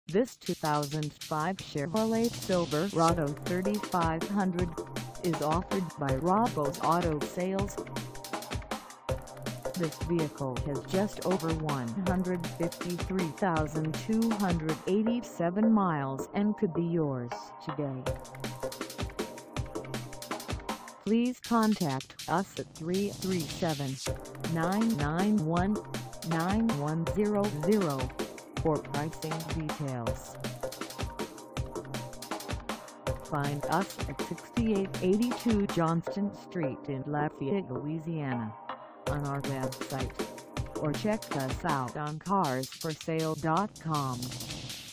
This 2005 Chevrolet Silverado 3500 is offered by Rabeaux Auto Sales. This vehicle has just over 153,287 miles and could be yours today. Please contact us at 337-991-9100 for pricing details. Find us at 6882 Johnston Street in Lafayette, Louisiana, on our website, or check us out on carsforsale.com.